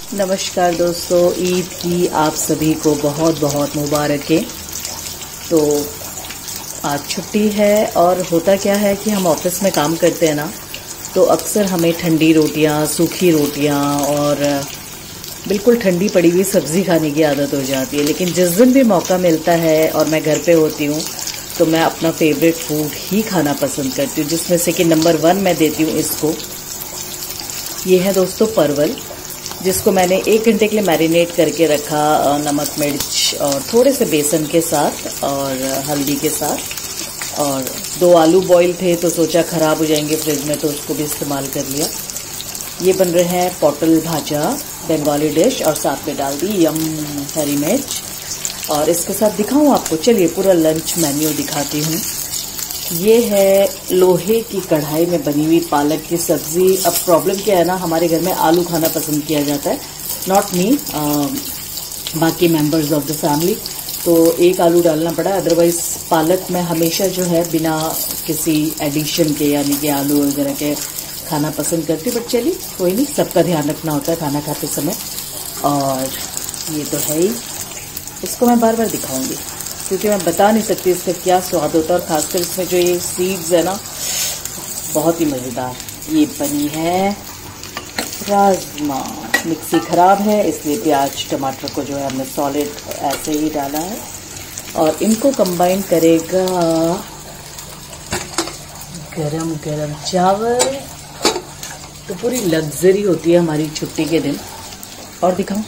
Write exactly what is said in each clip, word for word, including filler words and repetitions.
नमस्कार दोस्तों, ईद की आप सभी को बहुत बहुत मुबारकें। तो आज छुट्टी है और होता क्या है कि हम ऑफिस में काम करते हैं ना, तो अक्सर हमें ठंडी रोटियां, सूखी रोटियां और बिल्कुल ठंडी पड़ी हुई सब्ज़ी खाने की आदत हो जाती है। लेकिन जिस दिन भी मौका मिलता है और मैं घर पे होती हूँ तो मैं अपना फेवरेट फूड ही खाना पसंद करती हूँ, जिसमें से कि नंबर वन मैं देती हूँ इसको। ये है दोस्तों परवल, जिसको मैंने एक घंटे के लिए मैरिनेट करके रखा नमक मिर्च और थोड़े से बेसन के साथ और हल्दी के साथ। और दो आलू बॉईल थे तो सोचा ख़राब हो जाएंगे फ्रिज में, तो उसको भी इस्तेमाल कर लिया। ये बन रहे हैं पोटल भाजा, बंगाली डिश, और साथ में डाल दी यम हरी मिर्च। और इसके साथ दिखाऊं आपको, चलिए पूरा लंच मेन्यू दिखाती हूँ। ये है लोहे की कढ़ाई में बनी हुई पालक की सब्जी। अब प्रॉब्लम क्या है ना, हमारे घर में आलू खाना पसंद किया जाता है, नॉट मी, बाकी मेंबर्स ऑफ द फैमिली। तो एक आलू डालना पड़ा, अदरवाइज पालक में हमेशा जो है बिना किसी एडिशन के, यानी कि आलू वगैरह के खाना पसंद करती। बट चलिए कोई नहीं, सबका ध्यान रखना होता है खाना खाते समय। और ये तो है ही, इसको मैं बार बार दिखाऊंगी क्योंकि मैं बता नहीं सकती इसका क्या स्वाद होता है। और खासकर इसमें जो ये सीड्स है ना, बहुत ही मज़ेदार। ये बनी है राजमा। मिक्सी ख़राब है इसलिए प्याज टमाटर को जो है हमने सॉलिड ऐसे ही डाला है। और इनको कंबाइन करेगा गरम गरम चावल। तो पूरी लग्जरी होती है हमारी छुट्टी के दिन। और दिखाऊं,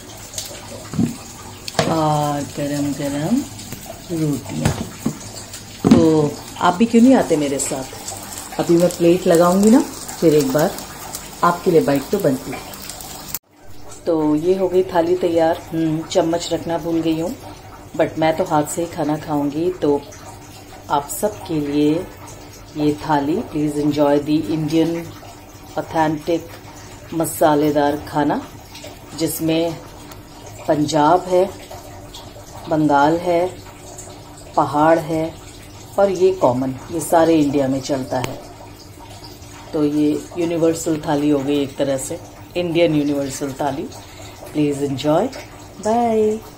और गरम गरम रोटियां। तो आप भी क्यों नहीं आते मेरे साथ? अभी मैं प्लेट लगाऊंगी ना, फिर एक बार आपके लिए बाइट तो बनती है। तो ये हो गई थाली तैयार। चम्मच रखना भूल गई हूँ, बट मैं तो हाथ से ही खाना खाऊंगी। तो आप सब के लिए ये thali, please enjoy the Indian authentic मसालेदार खाना, जिसमें पंजाब है, बंगाल है, पहाड़ है, और ये कॉमन, ये सारे इंडिया में चलता है। तो ये यूनिवर्सल थाली हो गई एक तरह से, Indian universal thali. Please enjoy. Bye.